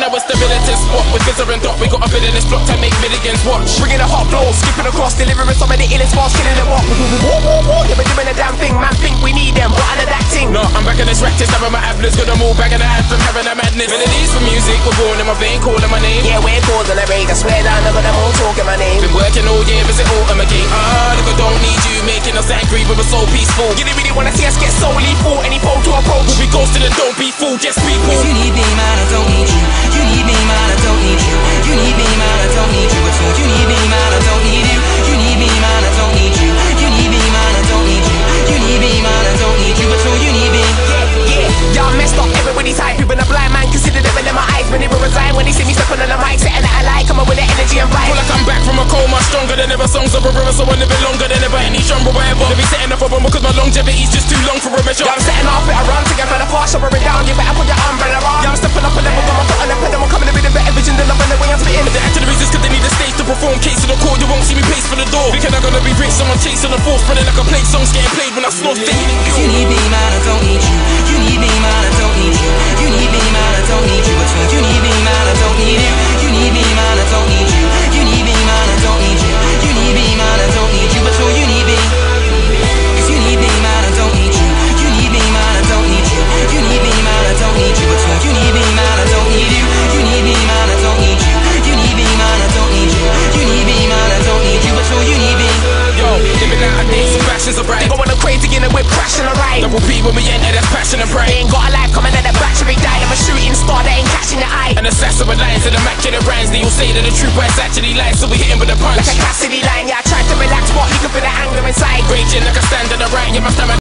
now it's the militant spot. With Vizzer and Dot, we got a bit in this block to make millions watch. Bringing a hot flow, skipping across, delivering some of the illest fast, killing them up. Yeah, we're doing a damn thing, man, think we need them, but under that thing. No, I'm back in this practice, having my ablets, got them all back in the hand from having a madness. Melodies for music, we're born in my vein, calling my name. Yeah, we're causing a break, I swear down, look at them all talking my name. Been working all year, is it autumn again? Look, I don't need you, making us angry, but we're so peaceful. You didn't really wanna see us get so lethal, any foe to approach. We'll be ghosted and don't be fooled, just be cool. You need me, man, I don't need you. You need me, man, I don't need you. You need me, man, I don't need you at all. You need me, man, I don't need you. You need me, man, I don't need you. You need me, man, I don't need you. You need me, man, I don't need you at all. You need me. Yeah, I messed up, everybody's hype. Even a blind man consider them in my eyes. When they were resign, when they see me stepping on the mic, saying that I like, come up with the energy and vibe. Feel like I'm back from a coma, stronger than ever. Songs of a river, so I live it longer than ever. Any genre, whatever. They be setting up a bomb because my longevity's just too long for a measure. Yeah, I'm setting off it, I run together, the fast shopper it down. You better put your umbrella on. Yeah, I'm stepping up a level, got my foot on the pedal. I'm coming in with a better vision than love and the way I'm spitting. The actors is cause they need a stage to perform. Case of the court, you won't see me pace for the door. Thinking I'm gonna be rich, so I'm chasing the force, spreading like a plate. Songs getting played when I slow stay. You need me, man, I don't need you. You need me, man, I don't need you. You need me, man, I don't need you at all. You need me, man, I don't need you. You need me, man, I don't need you. You need me, man, I don't need you. You need me, man, I don't need you at all. You need me. Cause you need me, man, I don't need you. You need me, man, I don't need you. You need me, man, I don't need you at all. You need me, man, I don't need you. You need me, man, I don't need you. You need me, man, I don't need you. You need me, man, I don't need you at all. You need me. Yo, living out of days, some fashions are bright. They go on the crazy in a whip, crashing a ride. Double P when we enter, that's passion and pride. They ain't got a life coming at the back, should be died. I'm a shooting star, they ain't catching your eye. An assassin with lines and immaculate rhymes. They all say that the truth is actually lies, so we hit him with a punch. Like a Cassidy line, yeah, I tried to relax, but looking for the anger inside. Raging like a stand on the right, yeah, my stamina.